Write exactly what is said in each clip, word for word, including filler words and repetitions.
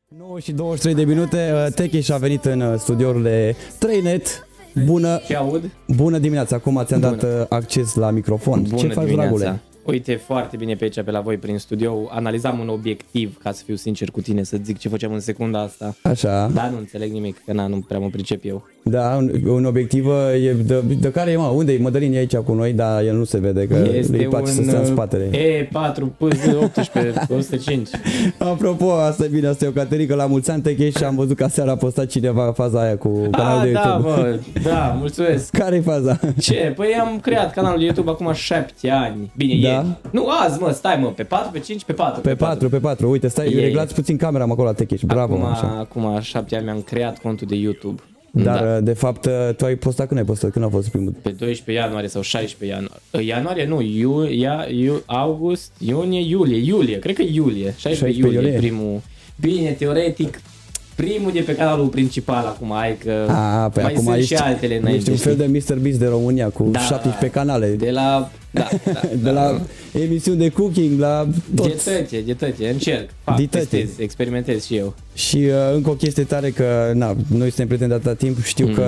nouă și douăzeci și trei de minute, Techiș a venit în studiourile trei net. Bună, Ce aud? Bună dimineața, acum ți-am dat acces la microfon. Bună Ce faci, dimineața. dragule? Uite, foarte bine pe aici, pe la voi, prin studio. Analizam un obiectiv, ca să fiu sincer cu tine, să zic ce făceam în secunda asta. Așa. Da, nu înțeleg nimic, că na, nu prea mă pricep eu. Da, un, un obiectiv e de, de care e, mă, unde e? Mădălin e aici cu noi, dar el nu se vede, că Este îi place un să stea în spatele. E patru P Z optsprezece o sută cinci. Apropo, asta e bine, asta e o Caterică la mulți ani, Techiș, și am văzut că aseară a postat cineva faza aia cu canalul de da, YouTube. bă, da, mulțumesc. Care e faza? Ce? Păi am creat canalul de YouTube acum șapte ani. Bine, Da? ieri. Nu, azi, mă, stai, mă, pe patru, pe cinci, pe patru. Pe patru, pe patru, uite, stai, E- reglați puțin camera acolo la Techiș, bravo. Acum, Așa. acum șapte ani mi-am creat contul de YouTube. Dar, Da. de fapt, tu ai postat, când ai postat? Când a fost primul? Pe doisprezece ianuarie sau șaisprezece ianuarie. Ianuarie nu, iu, ia, iu, august, iunie, iulie, iulie, cred că iulie. șaisprezece iulie, iulie. primul. Bine, teoretic, primul de pe canalul principal acum, ai că A, pe mai acum sunt ești, și altele înainte. ești un fel știi? de mister Beast de România cu Da, șaptesprezece canale. De la, da, da, de la emisiuni de cooking la tot. Dietăție, dietăție, încerc, fac, Dietăție. testez, experimentez și eu. Și uh, încă o chestie tare că, na, noi suntem prieteni de atâta timp, știu Mhm. că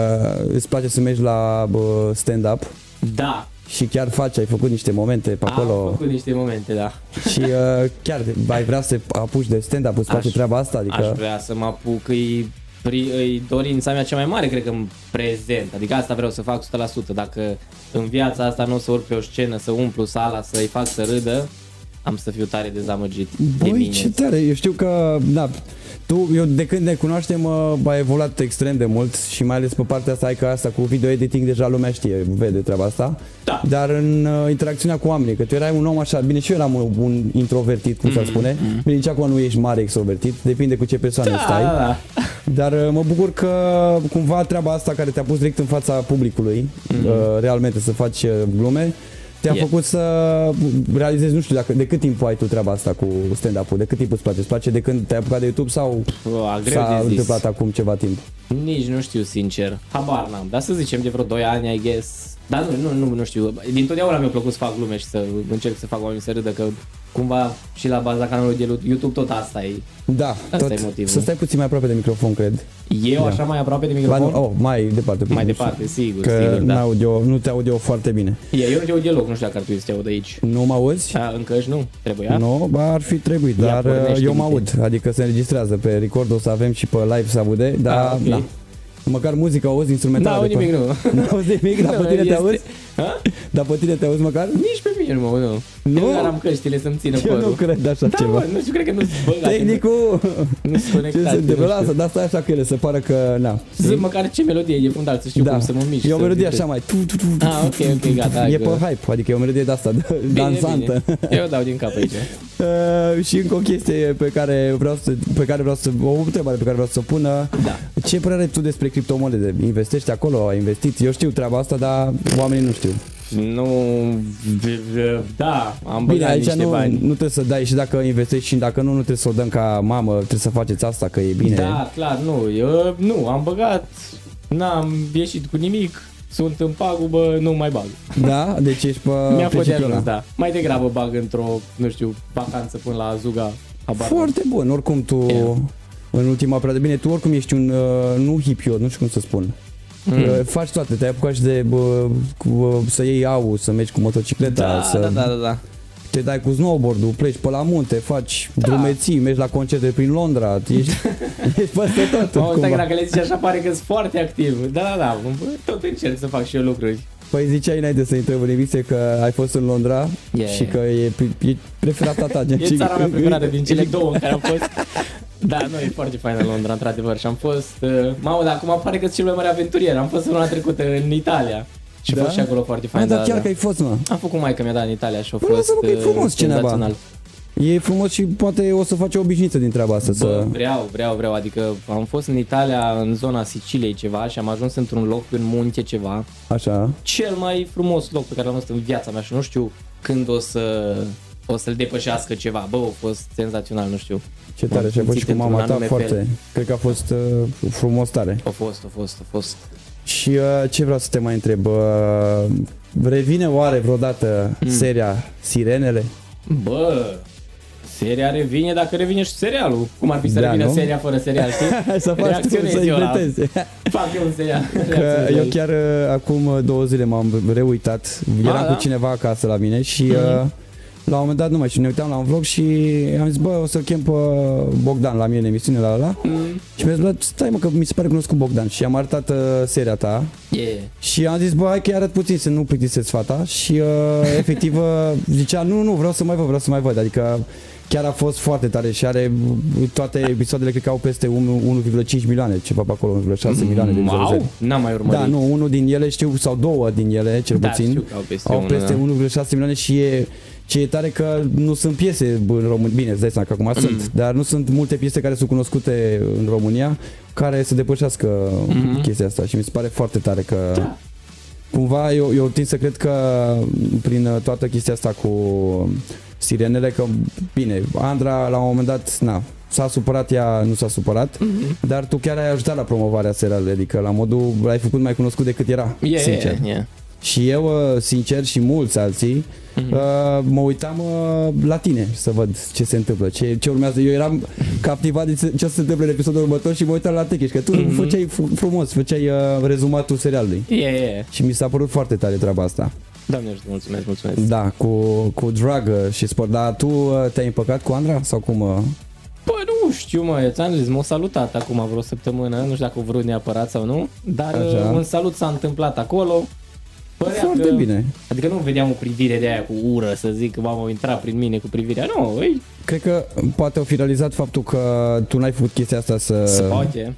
îți place să mergi la uh, stand-up Da, și chiar faci, ai făcut niște momente pe acolo. am făcut niște momente, da. Și uh, chiar ai vrea să te apuci de stand-up, îți place Aș- treaba asta? Adică... Aș vrea să mă apuc, îi, pri- îi dorința mea cea mai mare, cred că în prezent. Adică asta vreau să fac o sută la sută. Dacă în viața asta nu o să urc pe o scenă, să umplu sala, să-i fac să râdă, am să fiu tare dezamăgit de Băi, mine. ce tare, eu știu că, da, tu, eu de când ne cunoaștem, uh, ai evoluat extrem de mult și mai ales pe partea asta, ai că asta cu video editing, deja lumea știe, vede treaba asta. Da. Dar în uh, interacțiunea cu oamenii, că tu erai un om așa, bine și eu eram un, un introvertit, cum mm-hmm. s-ar spune, bine, nici acum nu ești mare extrovertit, depinde cu ce persoană Da, stai. da, da. Dar uh, mă bucur că cumva treaba asta care te-a pus direct în fața publicului, mm-hmm. uh, realmente să faci uh, glume, te-a Yeah. făcut să realizezi, nu știu, dacă, de cât timp ai tu treaba asta cu stand-up-ul, de cât timp îți place? Îți place de când te-ai apucat de YouTube sau Bă, greu s-a de zis. întâmplat acum ceva timp? Nici nu știu, sincer. Habar n-am. Dar să zicem de vreo doi ani, I guess. Dar nu, nu, nu, nu știu. Dintotdeauna mi-a plăcut să fac glume și să încerc să fac oamenii să râdă, că cumva și la baza canalului de YouTube tot asta e. Da, Asta tot. e motivul. Să stai puțin mai aproape de microfon, cred. Eu Da. așa mai aproape de Ba, microfon? nu, oh, mai departe. Mai nu știu. departe, sigur, Că sigur, da. n-aud eu, nu te aud eu foarte bine. E, eu nu te aud deloc, nu știu dacă ar trebui să te aud aici. Nu mă auzi? A, încă și nu, trebuia? Nu, ba, ar fi trebuit, Ia, dar pornește eu mă minte. aud, adică se înregistrează pe record, o să avem și pe live să aude, dar Ah, ok. na. Măcar muzica auzi, instrumentală. N-aud de pe- nimic, nu. N-auzi nimic, dar Nu, pe tine te este- auzi? Ha? Dar pe tine te auzi măcar? Nici pe mine nu mă aud, nu. Nu? Eu doar am căștile să-mi țină Eu nu părul. cred așa Da, ceva. mă, nu știu, cred că nu-s băgate. Tehnicul, Nu-s ce conectate. se întâmplă? nu știu. Lasă, dar stai așa cu ele, să pară că, na. Zi măcar ce melodie e fundal, să știu Da, cum să mă mișc. e o să melodie zic. așa mai tu, tu, tu, tu. Ah, ok, ok, gata. E că- pe hype, adică e o melodie de asta, de- Bine, dansantă. bine. Eu dau din cap aici. Uh, și încă o chestie pe care vreau să, pe care vreau să, o întrebare pe care vreau să o pună. Da. Ce părere ai tu despre criptomonede? Investești acolo, ai investit? Eu știu treaba asta, dar oamenii nu știu. Nu, da, am Bine, băgat aici niște nu, bani. nu trebuie să dai și dacă investești și dacă nu, nu trebuie să o dăm ca mamă, trebuie să faceți asta, că e bine. Da, clar, nu, eu nu, am băgat, n-am ieșit cu nimic, sunt în pagubă, nu mai bag. Da? Deci ești pe Mi-a fost de principiul ajuns, ăla. da. Mai degrabă bag într-o, nu știu, vacanță până la Azuga. habar n-am. Foarte bun, oricum tu Yeah. în ultima perioadă, bine, tu oricum ești un, uh, nu hipiot, nu știu cum să spun. Mm. Uh, faci toate, te-ai apucat și de bă, cu, uh, să iei au, să mergi cu motocicleta, Da, să da, da, da, da. te dai cu snowboard-ul, pleci pe la munte, faci da. drumeții, mergi la concerte prin Londra, ești, ești peste tot. Mă, stai că cumva. dacă le zici așa pare că sunt foarte activ. Da, da, da, tot încerc să fac și eu lucruri. Păi ziceai înainte să intrăm în emisie că ai fost în Londra Yeah. și că e, e preferata ta. gen, E și- țara mea preferată din cele două în care am fost. Da, nu, e foarte faină Londra, într-adevăr. Și am fost... Uh, mamă, dar acum pare că sunt cel mai mare aventurier. Am fost luna trecută în Italia. Și a Da? fost și acolo foarte fain. Ah, dar da, chiar da. că ai fost, mă. Am făcut maică mi-a dat în Italia și a Bă, fost lasă-mă că e frumos uh, cineva. senzațional. E frumos și poate o să faci o obișnuință din treaba asta. Bă, Să... vreau, vreau, vreau. Adică am fost în Italia, în zona Siciliei ceva și am ajuns într-un loc în munte ceva. Așa. Cel mai frumos loc pe care l-am văzut în viața mea și nu știu când o să... O să-l depășească ceva. Bă, a fost senzațional, nu știu. Ce tare, M-am și ai fost și cu simțit mama într-un ta, anume foarte. fel. Cred că a fost uh, frumos tare. A fost, a fost, a fost. Și uh, ce vreau să te mai întreb? Uh, revine oare vreodată Mm. seria Sirenele? Bă, Seria revine dacă revine și serialul. Cum ar fi să Da, revină nu? seria fără serial, știi? Să faci tu, să Reacționezi eu la- inventezi. Fac eu un serial. Că eu chiar uh, acum două zile m-am reuitat. Eram Ah, cu da? cineva acasă la mine și uh, la un moment dat nu mai știu, ne uitam la un vlog și am zis, bă, o să-l chem pe Bogdan la mine în emisiune la ăla. Mm. Și mi-a zis, bă, stai mă că mi se pare cunoscut Bogdan. Și am arătat uh, seria ta Yeah. și am zis, bă, hai că arăt puțin să nu plictisesc fata. Și uh, efectiv uh, zicea, nu, nu, vreau să mai văd, vreau să mai văd. Adică chiar a fost foarte tare și are toate episoadele, cred că au peste unu virgulă cinci milioane, ceva pe acolo, unu virgulă șase milioane de vizualizări. Wow, n-am mai urmărit. Da, nu, unul din ele știu, sau două din ele, cel Da, puțin, știu că au peste au unul, peste da. unu virgulă șase milioane și e, ce e tare că nu sunt piese în România, bine, îți dai seama că acum mm. sunt, dar nu sunt multe piese care sunt cunoscute în România care să depășească mm-hmm. chestia asta și mi se pare foarte tare că Da. cumva eu, eu tind să cred că prin toată chestia asta cu sirenele, că bine, Andra la un moment dat, na, s-a supărat, ea nu s-a supărat, mm-hmm. dar tu chiar ai ajutat la promovarea serialului, adică la modul l-ai făcut mai cunoscut decât era, Yeah, sincer. yeah, yeah. Și eu, sincer, și mulți alții, mm-hmm. uh, mă uitam uh, la tine să văd ce se întâmplă, ce, ce urmează. Eu eram captivat de ce se întâmplă în episodul următor și mă uitam la Techeș, că tu mm-hmm. făceai frumos, făceai uh, rezumatul serialului. Yeah, yeah. Și mi s-a părut foarte tare treaba asta. Doamne ajută, mulțumesc, mulțumesc. Da, cu, cu drag și sport. Dar tu uh, te-ai împăcat cu Andra sau cum? Uh? Bă, nu știu, mă, ți-am zis, m-a salutat acum vreo săptămână, nu știu dacă a vrut neapărat sau nu, dar Așa. un salut s-a întâmplat acolo. Părea Foarte că, bine. Adică nu vedeam o privire de aia cu ură, să zic că m-am intrat prin mine cu privirea, nu, ei, Cred că poate au fi realizat faptul că tu n-ai făcut chestia asta să, se poate.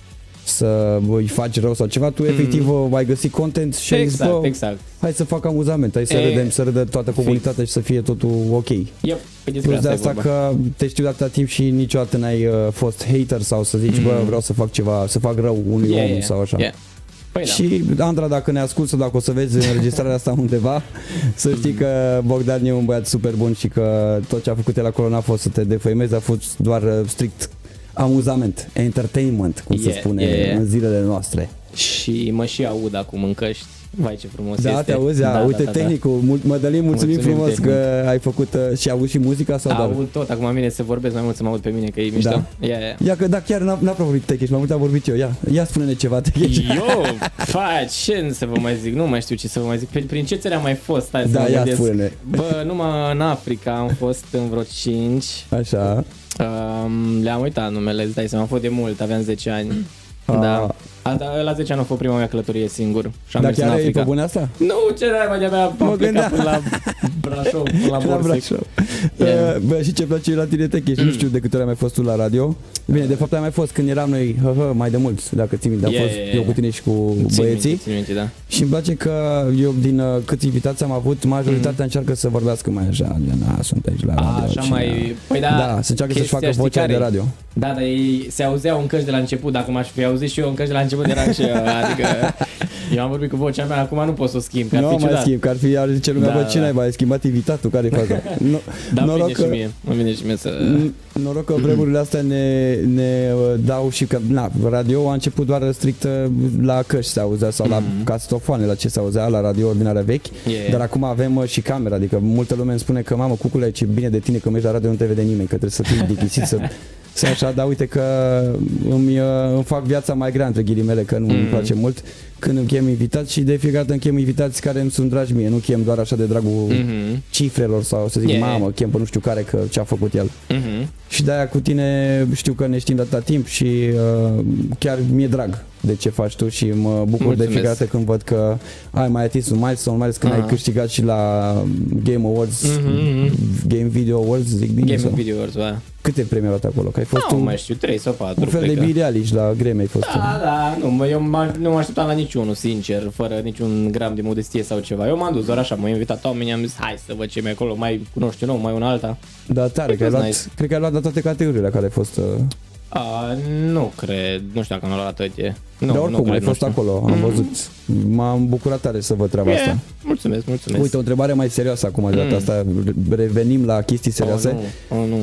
să îi faci rău sau ceva. Tu efectiv mm. ai găsit content și ai zis, Exact, bă, exact. hai să fac amuzament, hai să E, râdem, să râdă toată comunitatea și să fie totul ok. Yep, pe despre Plus de asta e asta vorba. că te știu de atâta timp și niciodată n-ai uh, fost hater sau să zici, mm. bă, vreau să fac ceva, să fac rău unui Yeah, om yeah, sau așa. yeah. Păi da. Și Andra, dacă ne ascultă, dacă o să vezi înregistrarea asta undeva, să știi că Bogdan e un băiat super bun și că tot ce a făcut el acolo n-a fost să te defăimezi, a fost doar uh, strict amuzament, entertainment, cum Yeah, se spune yeah, yeah. în zilele noastre. Și mă și aud acum în căști. Vai, ce frumos Da, este. te auzi, da, uite da, da, tehnicul, Mul- Mădălin, mulțumim, Mulțumim, frumos tehnic. că ai făcut uh, și auzi și muzica sau Da. doar? Aud tot, acum mine se vorbesc mai mult să mă aud pe mine că e mișto. Da. Yeah, yeah. Ia că da, chiar n-a, n-a vorbit Techeș, mai mult am vorbit eu, ia, ia spune-ne ceva Techeș. Eu, faci, ce să vă mai zic, nu mai știu ce să vă mai zic. Prin, prin ce țări am mai fost? Stai să Da, mă ia gândesc. spune-ne. Bă, numai în Africa am fost în vreo cinci. Așa. Um, le-am uitat numele, îți dai seama, am fost de mult, aveam zece ani. Ah. Da. A, da. La zece ani a fost prima mea călătorie singur și am Dar mers în chiar e Africa. pe bune asta? Nu, ce naiba, de-abia Mă am plecat gândeam. până la Brașov, până la La Borsec. Brașov. Yeah. Uh, Bă, și ce place la tine, Techeș, nu știu de câte ori ai mai fost tu la radio. Bine, de fapt ai mai fost când eram noi, hă, hă, mai de mult, dacă ții minte, am Yeah, fost yeah, eu yeah. cu tine și cu Țin băieții. minte, țin minte, da. Și îmi place că eu din uh, câți invitați am avut, majoritatea Mm. încearcă să vorbească mai așa, gen, a, sunt aici la radio. A, așa și, mai... Păi da, Da, să încearcă să-și chestia, facă știi vocea care de e? radio. Da, dar ei se auzeau încă și de la început, dacă m-aș fi auzit și eu încă și de la început eram și eu, adică eu am vorbit cu vocea mea, acum nu pot să o schimb, că ar Nu fi mai ciudat. schimb, că ar fi, ar zice lumea, Da, bă, ce da. n-ai, ai schimbat invitatul, care-i faza? No, Da, noroc vine că- și mie, mă vine și mie să... Noroc că vremurile astea ne, ne uh, dau și că na, radio a început doar strict uh, la căști se auzea sau la Mhm. castofoane, la ce se auzea, la radio ordinarea vechi, Yeah. dar acum avem uh, și camera, adică multă lume îmi spune că mamă, cucule, ce bine de tine că mergi la radio, nu te vede nimeni, că trebuie să fii dichisit, să, să așa, dar uite că îmi, uh, îmi fac viața mai grea, între ghilimele, că nu îmi Mhm. place mult când îmi chem invitați și de fiecare dată îmi chem invitați care îmi sunt dragi mie, nu chem doar așa de dragul Mhm. cifrelor sau să zic, Yeah. mamă, chem pe nu știu care că ce a făcut el. Mhm. Și de-aia cu tine știu că ne știm de atâta timp și uh, chiar mi-e drag de ce faci tu și mă bucur Mulțumesc. de fiecare dată când văd că ai mai atins un milestone, mai ales când Aha. ai câștigat și la Game Awards, Mhm. Game Video Awards, zic bine Game sau? Video Awards, da. Câte premii ai luat acolo? Că ai fost Nu un, mai știu, trei sau patru. un fel cred de că. Billie Eilish la Grammy ai fost. Da, da, nu, mă, eu mă, nu mă așteptam la niciunul, sincer, fără niciun gram de modestie sau ceva. Eu m-am dus doar așa, m-au invitat oamenii, am zis, hai să văd ce mai acolo, mai cunoști un om, mai un alta. Da, tare, că ai luat, nice. cred că ai luat de toate categoriile la care ai fost. Uh, A, nu cred, nu știu dacă am luat toate. Nu, dar nu oricum, cred, ai nu fost știu. acolo, am Mhm. văzut. M-am bucurat tare să văd treaba Yeah, asta. mulțumesc, mulțumesc. Uite, o întrebare mai serioasă acum de data Mm. asta, revenim la chestii serioase. Oh, nu, oh, nu.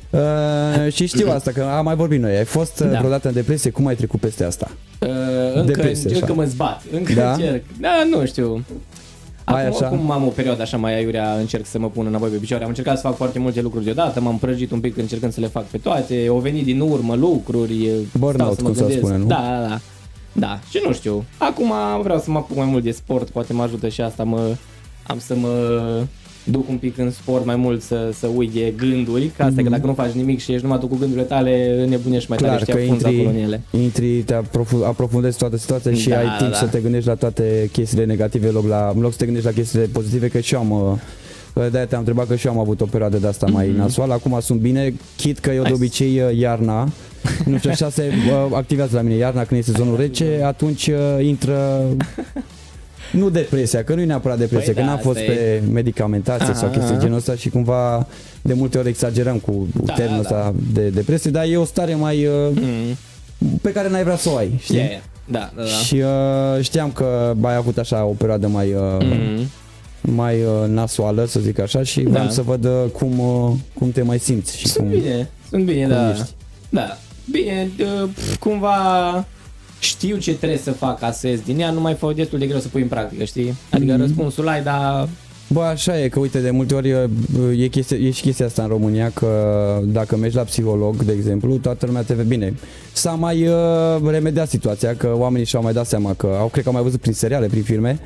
Uh, și știu asta, că am mai vorbit noi. Ai fost uh, Da. vreodată în depresie? Cum ai trecut peste asta? Uh, încă, Depresie, încă așa. mă zbat, încă Da? încerc. Da, nu știu. Acum, Ai așa? acum am o perioadă așa mai aiurea, încerc să mă pun înapoi pe picioare. Am încercat să fac foarte multe lucruri deodată, m-am prăjit un pic încercând să le fac pe toate, au venit din urmă lucruri, Burnout, cum se spune, nu? Da, da, da. Da, și nu știu. Acum vreau să mă apuc mai mult de sport, poate mă ajută și asta, mă, am să mă duc un pic în sport mai mult să, să uit de gânduri, că asta mm-hmm. că dacă nu faci nimic și ești numai tu cu gândurile tale, nebunești mai clar, tare și te afunzi acolo în ele. Intri, te aprofundezi toată situația și Da, ai timp da. să te gândești la toate chestiile negative în loc, la, în loc să te gândești la chestiile pozitive, că și eu am... uh, De-aia te-am întrebat că și eu am avut o perioadă de asta mm-hmm. mai nasoală, acum sunt bine, chit că eu nice. De obicei uh, iarna, nu știu, așa se uh, activează la mine, iarna când este sezonul rece, atunci uh, intră... Nu depresia, că nu e neapărat depresia, păi că da, n-am fost pe e... medicamentație aha, sau chestii aha. genul ăsta și cumva de multe ori exagerăm cu da, termenul ăsta da. de depresie, dar e o stare mai mm. pe care n-ai vrea să o ai, știi? Yeah, yeah. Da, da, da. Și uh, știam că ai avut așa o perioadă mai uh, mm. mai uh, nasoală, să zic așa, și da. vreau să văd uh, cum, uh, cum te mai simți și sunt cum, bine, sunt bine, cum da. ești. Da. Bine, uh, cumva știu ce trebuie să fac ca să ies din ea, nu mai fac destul de greu să pui în practică, știi? Adică mm-hmm. răspunsul ai, dar... Bă, așa e, că uite, de multe ori e, chestia, e și chestia asta în România, că dacă mergi la psiholog, de exemplu, toată lumea te vede bine. S-a mai uh, remediat situația, că oamenii și-au mai dat seama că, au, cred că au mai văzut prin seriale, prin filme,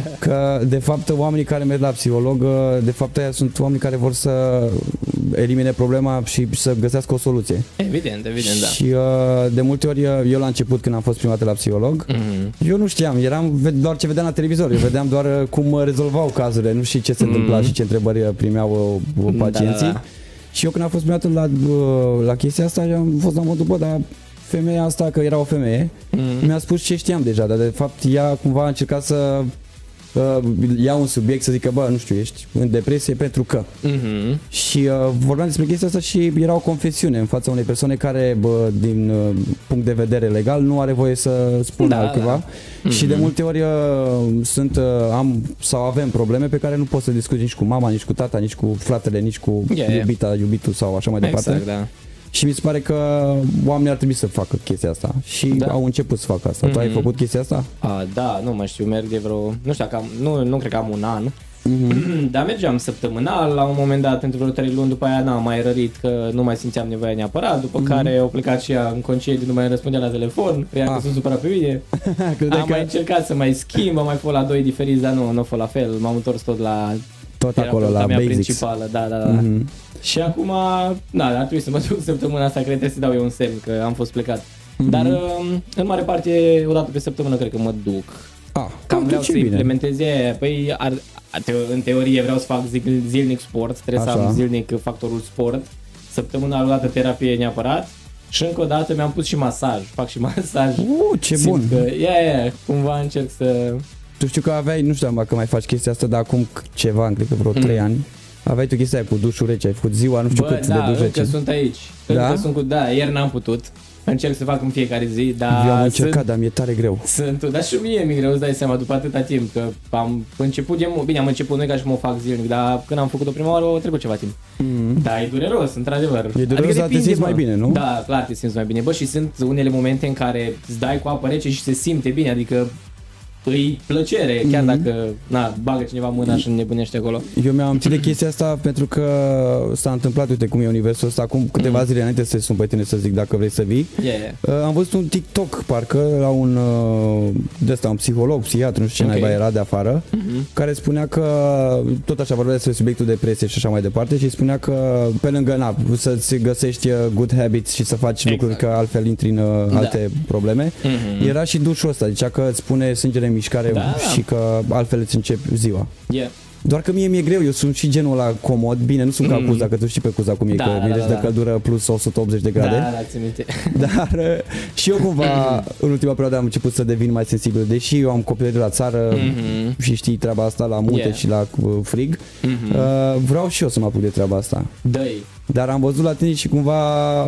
că de fapt oamenii care merg la psiholog, de fapt aia sunt oamenii care vor să elimine problema și să găsească o soluție. Evident, evident, da. Și uh, de multe ori, eu la început, când am fost prima dată la psiholog, mm-hmm. eu nu știam, eram doar ce vedeam la televizor, eu vedeam doar cum rezolvau cazurile, nu știu ce se întâmpla mm-hmm. și ce întrebări primeau uh, pacienții. Da, da, da. Și eu când am fost prima dată la, uh, la chestia asta, am fost la modul, bă, dar femeia asta, că era o femeie, mm-hmm. mi-a spus ce știam deja, dar de fapt ea cumva a încercat să uh, ia un subiect, să zică, bă, nu știu, ești în depresie pentru că. Mm-hmm. Și uh, vorbeam despre chestia asta și era o confesiune în fața unei persoane care, bă, din uh, punct de vedere legal, nu are voie să spună da, altceva. Da. Mm-hmm. Și de multe ori uh, sunt, uh, am sau avem probleme pe care nu poți să discuți nici cu mama, nici cu tata, nici cu fratele, nici cu yeah, iubita, iubitul sau așa mai departe. Exact, da. Și mi se pare că oamenii ar trebui să facă chestia asta și da. au început să facă asta. Mm-hmm. Tu ai făcut chestia asta? A, da, nu mai știu, merg de vreo, nu știu, am, nu, nu cred că am un an, mm-hmm. dar mergeam săptămânal, la un moment dat, pentru vreo trei luni, după aia n-am mai rărit că nu mai simțeam nevoia neapărat, după mm-hmm. care au plecat și ea în concediu, nu mai răspundea la telefon, credea ah. că sunt supărat pe mine. Am că... mai încercat să mai schimb, am mai fost la doi diferiți, dar nu, nu a fost la fel, m-am întors tot la... Tot acolo, la mea basics. Principală, da, da, da. Mm-hmm. Și acum, na, ar trebui să mă duc săptămâna asta, cred că trebuie să dau eu un semn că am fost plecat. Mm-hmm. Dar în mare parte, o dată pe săptămână, cred că mă duc. Ah, cam vreau să implementez aia. Păi, ar, în teorie vreau să fac zilnic sport, trebuie așa. Să am zilnic factorul sport. Săptămâna o dată terapie neapărat. Și încă o dată mi-am pus și masaj, fac și masaj. Uh, ce Simt bun! Că, ia, ia, cumva încerc să... Tu știu că aveai, nu știu dacă mai faci chestia asta, dar acum ceva, cred că vreo trei mm. ani, aveai tu chestia aia cu dușul rece, ai făcut ziua, nu știu Bă, cât da, de duș rece. Bă, sunt aici. Da? Încă sunt cu, da, ieri n-am putut. Încerc să fac în fiecare zi, dar... Eu am încercat, sunt, dar mi-e tare greu. Sunt, dar și mie mi-e greu, îți dai seama, după atâta timp, că am început, de, bine, am început, nu e ca și mă fac zilnic, dar când am făcut-o prima oară, a trecut ceva timp. Mm. Da, e dureros, într-adevăr. E dureros, adică dar te simți mai bine, nu? Da, clar te simți mai bine. Bă, și sunt unele momente în care îți dai cu apă rece și se simte bine, adică îi plăcere, chiar mm-hmm. dacă na, bagă cineva mâna și nebunește acolo. Eu mi-am ținut chestia asta pentru că s-a întâmplat, uite cum e universul ăsta, acum câteva mm. zile înainte să te sun pe tine să zic dacă vrei să vii. Yeah, yeah. Am văzut un TikTok, parcă, la un de ăsta, un psiholog, psihiatru, nu știu ce okay. naiba era de afară, mm-hmm. care spunea că, tot așa vorbea despre subiectul depresie și așa mai departe, și spunea că pe lângă, na, să-ți găsești good habits și să faci exact. lucruri că altfel intri în da. alte probleme, mm-hmm. era și dușul ăsta, zicea că îți pune sângele în mișcare da. și că altfel îți începi ziua. Yeah. Doar că mie mi-e greu, eu sunt și genul ăla comod, bine, nu sunt mm. ca Cuza, că tu știi pe Cuza cum e, da, că da, mirești da, de căldură plus o sută optzeci de grade. Da, da, ți minte. Dar și eu cumva în ultima perioadă am început să devin mai sensibil, deși eu am copilărie la țară mm-hmm. și știi treaba asta la munte yeah. și la frig, mm-hmm. uh, vreau și eu să mă apuc de treaba asta. Dă-i. Dar am văzut la tine și cumva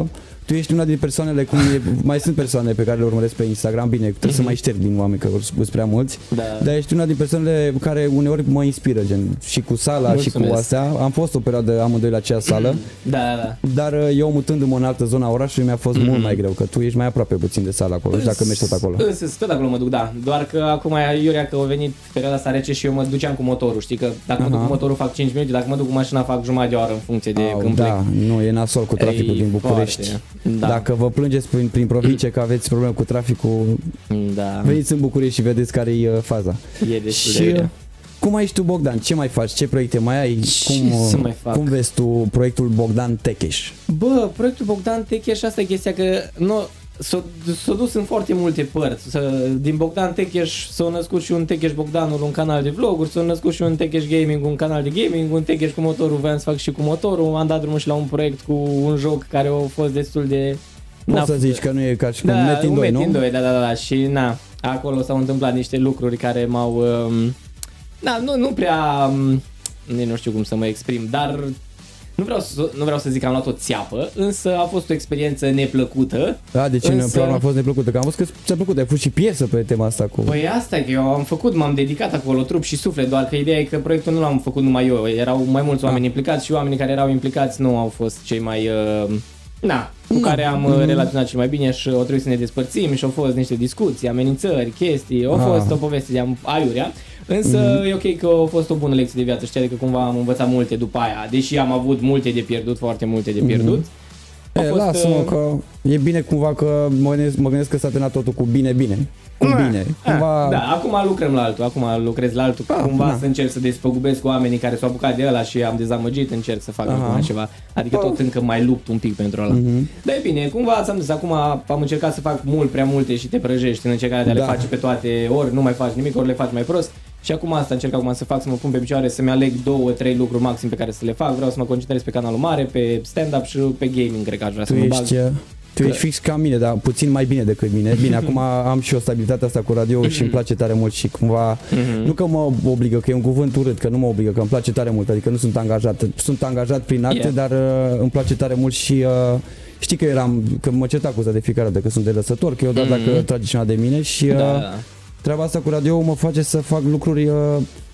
tu ești una din persoanele, cum e, mai sunt persoane pe care le urmăresc pe Instagram, bine, trebuie mm-hmm. să mai șterg din oameni, că sunt prea mulți, da. Dar ești una din persoanele care uneori mă inspiră, gen, și cu sala, mulțumesc. Și cu astea. Am fost o perioadă amândoi la aceea sală, da, da. Dar eu mutându-mă în altă zonă a orașului mi-a fost mm-hmm. mult mai greu, că tu ești mai aproape puțin de sală acolo, și dacă mergi tot acolo. Însă, tot acolo mă duc, da, doar că acum iurea că a venit perioada asta rece și eu mă duceam cu motorul, știi că dacă Aha. mă duc cu motorul fac cinci minute, dacă mă duc cu mașina fac jumătate de oră în funcție de Au, când da, plec. Nu, e nasol cu traficul Ei, din București. Foarte, da. Dacă vă plângeți prin, prin provincie că aveți probleme cu traficul, da. Veniți în București și vedeți care e faza. E destul și, de cum ai tu, Bogdan? Ce mai faci? Ce proiecte mai ai? Ce cum, să mai fac? Cum vezi tu proiectul Bogdan Techeș? Bă, proiectul Bogdan Techeș, asta e chestia că nu, s-a, s-a dus în foarte multe părți. Din Bogdan Techeș s-a născut și un Techeș Bogdanul, un canal de vloguri, s-a născut și un Techeș Gaming, un canal de gaming, un Techeș cu motorul, voiam să fac și cu motorul, am dat drumul și la un proiect cu un joc care a fost destul de... Poți să zici că nu e ca și cum da, Metin doi, nu? Metin doi, da, da, da, și na, acolo s-au întâmplat niște lucruri care m-au... Um, na, nu, nu prea... Um, nu știu cum să mă exprim, dar... Nu vreau, să, nu vreau să zic că am luat o țeapă, însă a fost o experiență neplăcută. Da, deci însă... în a fost neplăcută, că am văzut că ți-a plăcut, ai făcut și piesă pe tema asta cu... Păi asta e că eu am făcut, m-am dedicat acolo trup și suflet, doar că ideea e că proiectul nu l-am făcut numai eu, erau mai mulți oameni ah. implicați și oamenii care erau implicați nu au fost cei mai... Uh, na, cu no. care am mm. relaționat cel mai bine și o trebuit să ne despărțim și au fost niște discuții, amenințări, chestii, au fost ah. o poveste de aiurea. Însă mm-hmm. e ok că a fost o bună lecție de viață, știi, adică cumva am învățat multe după aia, deși am avut multe de pierdut, foarte multe de pierdut. Mm-hmm. E, fost, lasă-mă uh... că e bine cumva că mă gândesc, mă gândesc că s-a terminat totul cu bine-bine. Cu a, bine. Cumva... Da, acum lucrăm la altul, acum lucrez la altul, a, cumva na. Să încerc să despăgubesc oamenii care s-au apucat de ăla și am dezamăgit, încerc să fac acum ceva. Adică tot încă mai lupt un pic pentru ăla. Mm-hmm. Dar e bine, cumva ți-am zis, acum am încercat să fac mult prea multe și te prăjești în încercarea de a da. le face pe toate, ori nu mai faci nimic, ori le faci mai prost. Și acum asta încerc acum să fac, să mă pun pe picioare, să-mi aleg două, trei lucruri maxim pe care să le fac. Vreau să mă concentrez pe canalul mare, pe stand-up și pe gaming, cred că aș vrea tu să mă ești, bag. Tu ești fix ca mine, dar puțin mai bine decât mine. Bine, acum am și o stabilitate asta cu radio și îmi place tare mult și cumva, nu că mă obligă, că e un cuvânt urât, că nu mă obligă, că îmi place tare mult, adică nu sunt angajat. Sunt angajat prin acte, yeah. dar uh, îmi place tare mult și... Uh, știi că eram, că mă certa cu asta de fiecare dată, că sunt de lăsător, că eu dat dacă trage cineva de mine și... Uh, da. Treaba asta cu radio mă face să fac lucruri uh,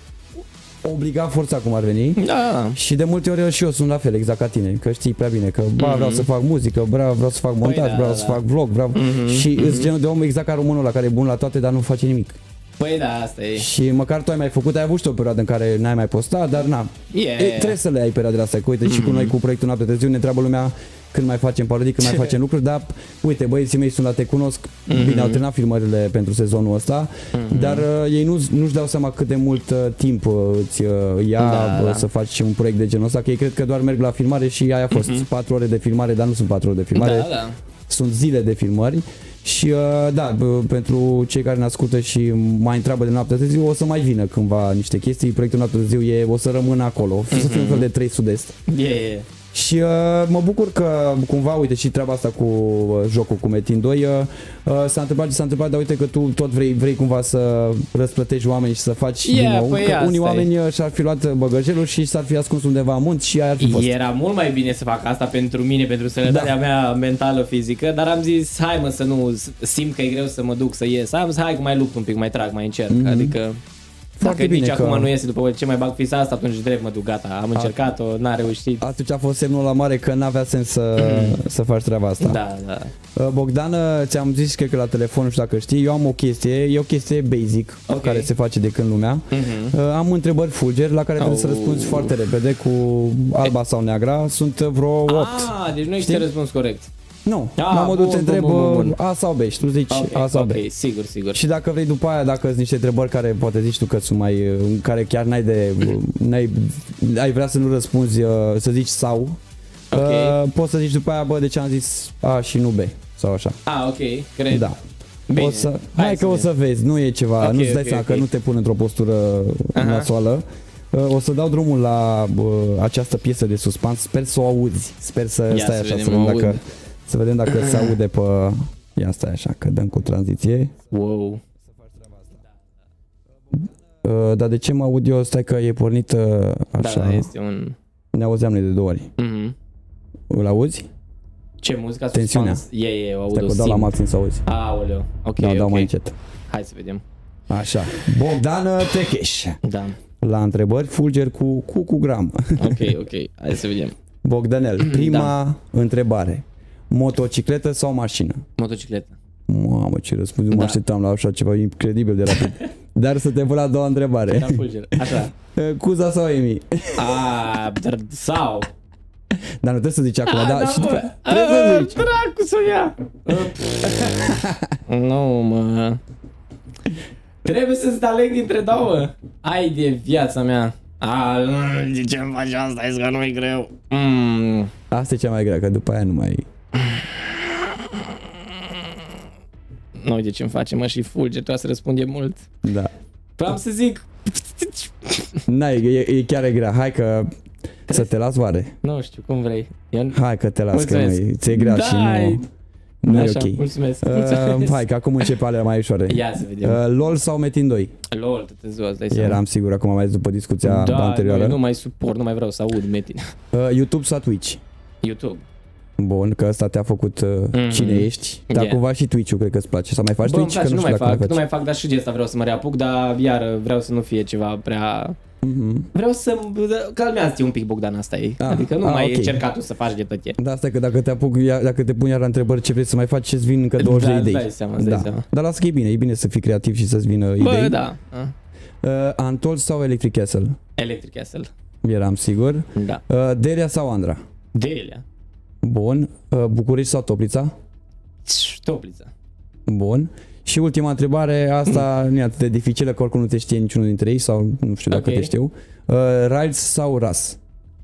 obliga forța cum ar veni. Da. Și de multe ori și eu sunt la fel, exact ca tine, că știi prea bine că ba, vreau mm-hmm. să fac muzică, vreau, vreau să fac montaj, păi da, vreau da. să fac vlog, vreau mm-hmm. și mm-hmm. îți genul de om exact ca românul ăla care e bun la toate, dar nu face nimic. Păi da, asta e. Și măcar tu ai mai făcut, ai avut și o perioadă în care n-ai mai postat, dar na. Yeah. E, trebuie să le ai perioadele astea, că uite mm-hmm. și cu noi cu proiectul Noapte Târziu ne întreabă lumea când mai facem parodii, când mai facem lucruri, dar uite, băieții mei sunt la Te Cunosc, mm-hmm. bine, au terminat filmările pentru sezonul ăsta, mm-hmm. dar uh, ei nu, nu-și dau seama cât de mult uh, timp uh, îți uh, ia da, uh, da. să faci un proiect de genul ăsta, că ei cred că doar merg la filmare și aia a fost mm-hmm. patru ore de filmare, dar nu sunt patru ore de filmare, da, da. sunt zile de filmări. Și uh, da, b- pentru cei care ne ascultă și mai întreabă de Noaptea Târziu, o să mai vină cândva niște chestii, proiectul Noaptea Târziu e, o să rămână acolo, mm-hmm. să fie un fel de trei Sud-Est. Yeah, yeah. Și uh, mă bucur că cumva, uite, și treaba asta cu uh, jocul cu Metin doi uh, uh, s-a întâmplat și s-a întâmplat, dar uite că tu tot vrei, vrei cumva să răsplătești oameni și să faci yeah, din nou, păi că unii oameni e. și-ar fi luat băgăjelul și s-ar fi ascuns undeva în munți și aia ar fi fost. Era mult mai bine să fac asta pentru mine, pentru sănătatea da. mea mentală, fizică, dar am zis, hai mă să nu simt că e greu să mă duc să ies, am zis, hai că mai lupt un pic, mai trag, mai încerc, mm-hmm. adică... Foarte Dacă nici că... acum nu iese după ce mai bag fisa asta, atunci drept mă duc, gata, am încercat-o, n-a reușit. Atunci a fost semnul la mare că n-avea sens să, să faci treaba asta. Da, da. Bogdan, ți-am zis cred că la telefon, nu știu dacă știi, eu am o chestie, e o chestie basic okay. care se face de când lumea. Uh-huh. Am întrebări fulgeri la care oh. trebuie să răspunzi foarte repede cu alba sau neagra, sunt vreo opt. Ah, deci nu există răspuns corect. Nu, ah, la modul te întreb bun, bun, bun. A sau B și tu zici okay, A sau okay, B. sigur, sigur. Și dacă vrei după aia, dacă sunt niște întrebări care poate zici tu că sunt mai, în care chiar n-ai de, n-ai, ai vrea să nu răspunzi, să zici sau, okay. poți să zici după aia, bă, de ce am zis A și nu B sau așa. Ah, ok, cred. Da. Bine. O să, hai, hai că o să vezi, nu e ceva, okay, nu-ți dai okay, seama okay. că nu te pun într-o postură nasoală. O să dau drumul la uh, această piesă de suspans, sper să o auzi, sper să Ia stai să așa, să vedem dacă... Să vedem dacă se aude pe... Ia stai așa, că dăm cu tranziție. Wow. Uh, dar de ce mă aud eu? Stai că e pornit uh, așa. Da, este un... Ne auzeam noi de două ori. Mm-hmm. Îl auzi? Ce muzica? Tensiunea. E, e, o aud, Stai o că o dau la simt. maxim să auzi. Aoleu, ok, Da, dau ok. mai încet. Hai să vedem. Așa. Bogdan Techeș. Da, La întrebări, fulger cu cu, cu gram. ok, ok, hai să vedem. Bogdanel, prima întrebare. Motocicletă sau mașină? Motocicletă. Mamă, ce răspuns, nu mă Da. așteptam la așa ceva incredibil de rapid. Dar să te pun la a doua întrebare. Da, fulger. Așa. Cuza sau Emi? A, dar sau. Dar nu trebuie să zici acum, A, da, da, și bă. după- trebuie să A, zici. Dracu să ia. Nu, mă. Trebuie să-ți aleg dintre două. Ai de viața mea. A, de ce îmi faci asta? Hai că nu-i greu. Mm. Asta e cea mai grea, că după aia nu mai... Nu, de ce îmi face, mă, și fulge, trebuie să răspundem mult. Da. Vreau să zic... N-ai, e, e chiar e grea. Hai că să te las oare. Nu știu, cum vrei. Eu... Hai că te las, Mulțumesc. că nu ți-e grea Da, și nu, nu e Așa, ok. mulțumesc. Uh, mulțumesc. hai că acum începe alea mai ușoare. Ia să vedem. Uh, LOL sau Metin doi? LOL, te ziua, îți dai seama. Eram sigur acum mai zis după discuția da, anterioară. nu, nu mai suport, nu mai vreau să aud Metin. Uh, YouTube sau Twitch? YouTube. Bun, că ăsta te-a făcut uh, Mhm. cine ești. Dar Yeah. cumva și Twitch-ul cred că îți place. Sau mai faci Bă, îmi Twitch? place, Că nu, știu mai dacă fac, nu faci. mai fac, dar și de asta vreau să mă reapuc, dar iar vreau să nu fie ceva prea... Mhm. Vreau să calmează-te un pic, Bogdan, asta e. Ah, adică nu ah, mai ok. încerca tu să faci de tot e. Da, asta e că dacă te apuc, ia- dacă te pun iar la întrebări ce vrei să mai faci, îți vin încă douăzeci Da, de îți idei. dai seama, îți dai da. seama. Dar lasă că e bine, e bine să fii creativ și să-ți vină Bă, idei. da. Ah. Uh, Antol sau Electric Castle? Electric Castle. Eram sigur. Da. Uh, Delia sau Andra? Delia. Bun. Uh, București sau Toplița? Toplița. Bun. Și ultima întrebare, asta nu e atât de dificilă, că oricum nu te știe niciunul dintre ei sau nu știu dacă Ok. te știu. Uh, Riles sau Ras?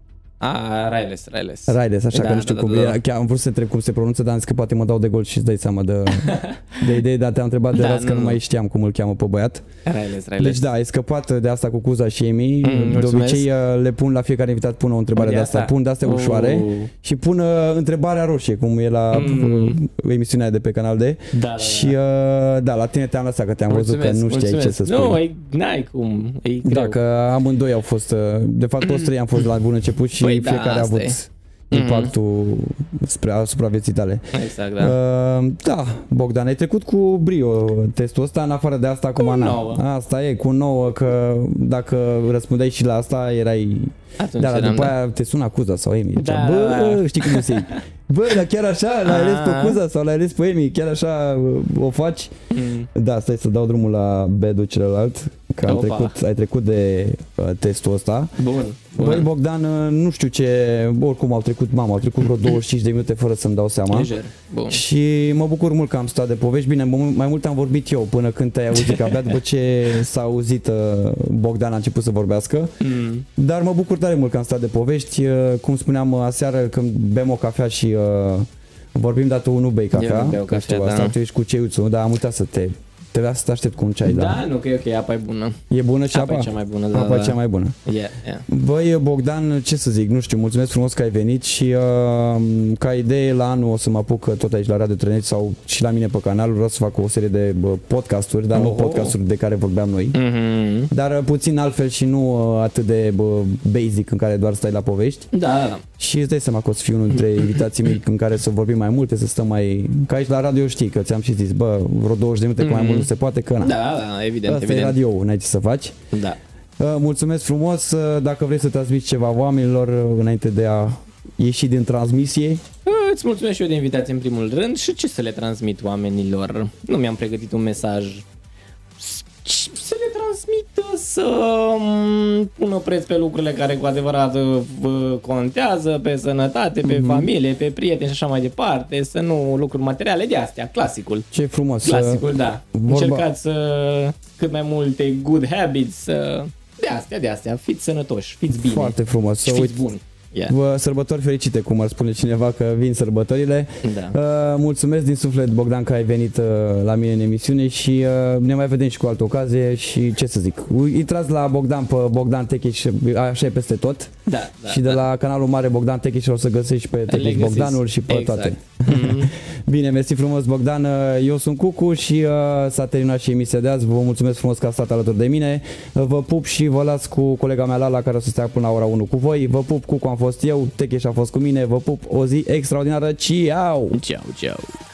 A, Railes, Railes. Riles, așa Da, că nu știu da, cum. da, da. Era, chiar am vrut să întreb cum se pronunță, dar am zis că poate mă dau de gol și îți dai seama de, de idee, dar te-am întrebat de Da, Ras că nu, nu nu. mai știam cum îl cheamă pe băiat. Railes, Railes. Deci da, ai scăpat de asta cu Cuza și Emi. Mm, de mulțumesc. obicei uh, le pun la fiecare invitat, pun o întrebare De de asta. asta? Pun de astea ușoare Oh. și pun uh, întrebarea roșie, cum e la Mm. uh, emisiunea de pe Canal D. Da, da, Și uh, da, la tine te-am lăsat că te-am văzut că nu știai ce să spui. Nu, e, n-ai cum, e greu. Da, că amândoi au fost, uh, de fapt toți trei am fost de la bun început și Păi da, fiecare a asta avut e. impactul spre asupra vieții tale. Exact, da. Uh, da, Bogdan, ai trecut cu brio testul ăsta, în afară de asta, acum Cu na. nouă. Asta e, cu nouă, că dacă răspundeai și la asta, erai... Atunci Da, dar eram, după da. aia te sună Cuza sau Emi. Da, Bă, da. știi cum se iei. Bă, dar chiar așa, l-ai ales pe Ah. Cuza sau l-ai ales pe Emi, chiar așa uh, o faci? Mm. Da, stai să dau drumul la bedul celălalt, că am Opa. trecut, ai trecut de uh, testul ăsta. Bun, Băi, bun. Bogdan, uh, nu știu ce, oricum au trecut, mama, au trecut vreo douăzeci și cinci de minute fără să-mi dau seama. Lejer, bun. Și mă bucur mult că am stat de povești. Bine, m- mai mult am vorbit eu până când te-ai auzit, că abia după ce s-a auzit uh, Bogdan a început să vorbească. Mm. Dar mă bucur tare mult că am stat de povești. Uh, Cum spuneam uh, aseară când bem o cafea și uh, vorbim, dar tu nu bei cafea. Eu nu beau că cafea, știu da. asta, tu ești cu ceiuțul, dar am uitat să te... Trebuia să te aștept cu un ceai, da? Da, nu, că e ok, apa e bună. E bună și apa? Apa e cea mai bună, da, Apa e da. cea mai bună. Yeah, yeah. Băi, Bogdan, ce să zic, nu știu, mulțumesc frumos că ai venit și uh, ca idee la anul o să mă apuc tot aici la Radio Trănești sau și la mine pe canal, vreau să fac o serie de bă, podcasturi, dar nu Oh. podcasturi de care vorbeam noi, Mm-hmm. dar uh, puțin altfel și nu uh, atât de bă, basic în care doar stai la povești. Da, da, da. Și îți dai seama că o să fiu unul dintre invitații mei în care să vorbim mai multe, să stăm mai... Ca aici la radio știi, că ți-am și zis, bă, vreo douăzeci de minute, mm-hmm. că mai mult nu se poate, că na. Da, da, evident, Asta e evident. radio, n-ai ce să faci. Da. Uh, Mulțumesc frumos, uh, dacă vrei să transmiți ceva oamenilor uh, înainte de a ieși din transmisie. Îți mulțumesc și eu de invitație în primul rând și ce să le transmit oamenilor. Nu mi-am pregătit un mesaj. Să le transmită să um, pună preț pe lucrurile care cu adevărat uh, contează, pe sănătate, pe Mhm. familie, pe prieteni și așa mai departe, să nu lucruri materiale de astea, clasicul. Ce frumos. uh, Clasicul, da. vorba- Încercați să cât mai multe good habits, să... de astea, de astea, fiți sănătoși, fiți bine Foarte frumos. și Să fiți uite, buni. Yeah. vă sărbători fericite, cum ar spune cineva că vin sărbătorile. Da. Uh, mulțumesc din suflet, Bogdan, că ai venit uh, la mine în emisiune și uh, ne mai vedem și cu altă ocazie și ce să zic. Intrați la Bogdan pe Bogdan Techeș, așa e peste tot. Da, da, și de da. la canalul mare Bogdan Techeș o să găsești pe Techeș găsiți. Bogdanul și pe Exact. toate. Mhm. Bine, mersi frumos, Bogdan. Eu sunt Cucu și uh, s-a terminat și emisia de azi. Vă mulțumesc frumos că ați stat alături de mine. Vă pup și vă las cu colega mea Lala, care o să stea până la ora unu cu voi. Vă pup, Cucu am fost eu, Techeș a fost cu mine. Vă pup, o zi extraordinară. Ciao! Ciao, ciao!